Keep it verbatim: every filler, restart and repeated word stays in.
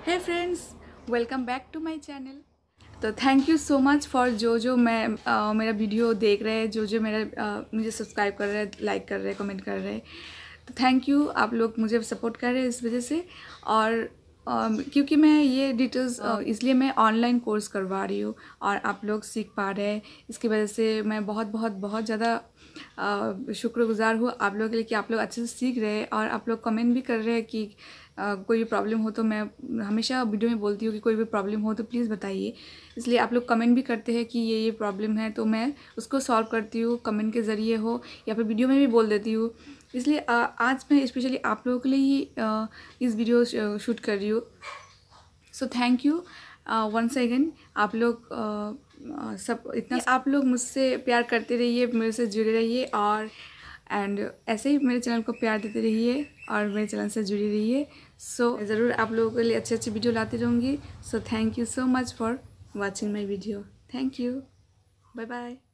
Hey friends, welcome back to my channel. तो thank you so much for जो जो मैं uh, मेरा वीडियो देख रहे हैं, जो जो मेरा uh, मुझे सब्सक्राइब कर रहे हैं, लाइक कर रहे हैं, कमेंट कर रहे हैं। तो थैंक यू, आप लोग मुझे सपोर्ट कर रहे हैं इस वजह से। और uh, क्योंकि मैं ये डिटेल्स uh, इसलिए मैं ऑनलाइन कोर्स करवा रही हूँ और आप लोग सीख पा रहे हैं, इसकी वजह से मैं बहुत बहुत बहुत ज़्यादा शुक्रगुजार हूँ आप लोगों के लिए कि आप लोग अच्छे से सीख रहे हैं और आप लोग कमेंट भी कर रहे हैं कि Uh, कोई भी प्रॉब्लम हो तो मैं हमेशा वीडियो में बोलती हूँ कि कोई भी प्रॉब्लम हो तो प्लीज़ बताइए। इसलिए आप लोग कमेंट भी करते हैं कि ये ये प्रॉब्लम है, तो मैं उसको सॉल्व करती हूँ, कमेंट के ज़रिए हो या फिर वीडियो में भी बोल देती हूँ। इसलिए uh, आज मैं स्पेशली आप लोगों के लिए ही uh, इस वीडियो शूट कर रही हूँ। So thank you once again. आप लोग uh, सब इतना आप लोग मुझसे प्यार करते रहिए, मेरे से जुड़े रहिए और एंड ऐसे ही मेरे चैनल को प्यार देते रहिए और मेरे चैनल से जुड़ी रहिए। सो so, ज़रूर आप लोगों के लिए अच्छे अच्छे वीडियो लाती रहूँगी। So thank you so much for watching my video. Thank you, bye bye.